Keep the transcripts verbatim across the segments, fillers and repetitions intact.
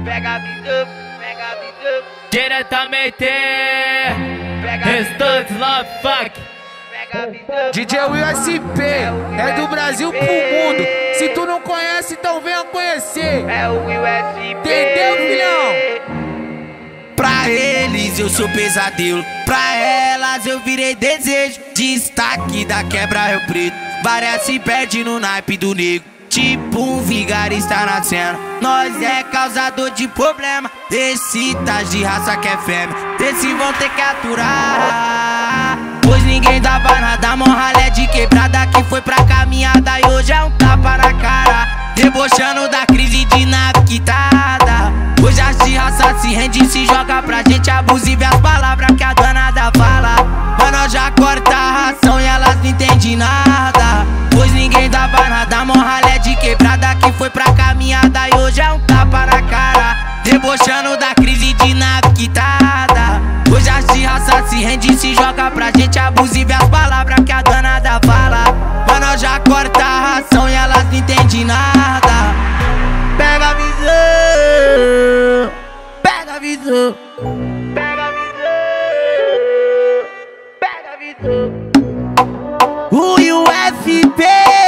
Pega a visão, pega a visão. Diretamente Restantes Love Funk. Pega a visão. D J Will S P é do Brasil pro mundo. Se tu não conhece, então venha conhecer. É o Will S P. Entendeu, filhão? Pra eles eu sou pesadelo, pra elas eu virei desejo. Destaque da quebra é o preto, várias se perde no naipe do negro. Tipo um vigarista na cena, nós é causador de problema. Esse tá de raça que é fêmea, desse vão ter que aturar. Pois ninguém dava nada, mó ralé de quebrada que foi pra caminhada e hoje é um tapa na cara. Debochando da crise de nave quitada. Hoje as de raça se rende e se joga pra gente abusiva as palavras que a danada fala. Mas nós já corta a ração e elas não entendem nada. Pois ninguém dava nada, mó ralé de quebrada que foi pra caminhada e hoje é um tapa na cara. Debochando da crise de nave quitada. Hoje as de raça se rende e se joga pra gente abusiva as palavras que a danada fala. Mas nós já corta a ração e elas não entendem nada. Pega a visão, pega a visão, Pega a visão, pega a visão. o U S P,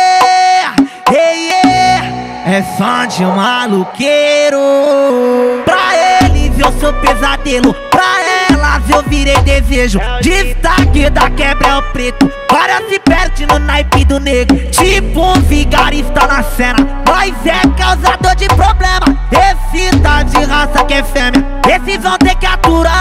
hey, yeah, é fã de um maluqueiro. Pra eles eu sou pesadelo, pra elas eu virei desejo. Destaque da quebra é o preto, várias se perde no naipe do negro. Tipo um vigarista na cena, nós é causador de problema. Esse tá de raça que é fêmea, esses vão ter que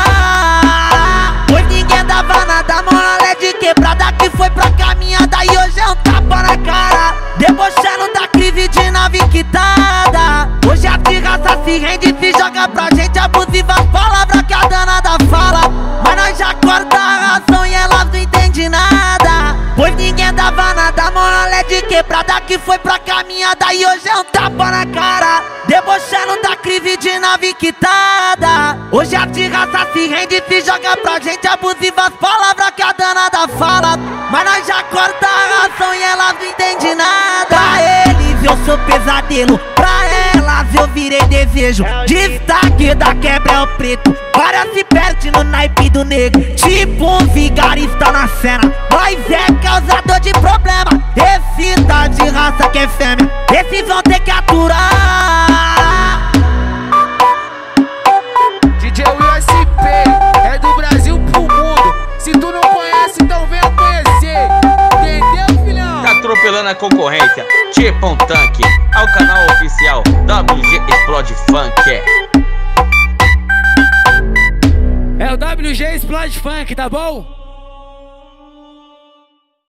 aturar. Pois ninguém dava nada, mole de quebrada que foi pra caminhada e hoje é um tapa na cara. Debochando da crise de nave quitada. Hoje a de raça se rende e se joga pra gente abusiva as palavras que a danada fala. Mas nós já corta a ração e elas não entendem nada. Pois ninguém dava nada, mole de quebrada que foi pra caminhada e hoje é um tapa na cara. Debochando da crise de nave quitada. Hoje a de raça se rende e se joga pra gente abusiva as palavras que a danada fala. Mas nós já corta a ração e elas não entendem nada. Pra eles eu sou pesadelo, pra elas eu virei desejo. Destaque da quebra é o preto, várias se perde no naipe do negro. Tipo um vigarista na cena, nós é causador de problema. Esse tá de raça que é fêmea, esses vão ter que aturar. D J Will S P é do Brasil pro mundo. Se tu não conhece, então venha conhecer. Entendeu, filhão? Tá atropelando a concorrência, tipo um tanque. Ao canal oficial W G Explode Funk. É o W G Explode Funk, tá bom?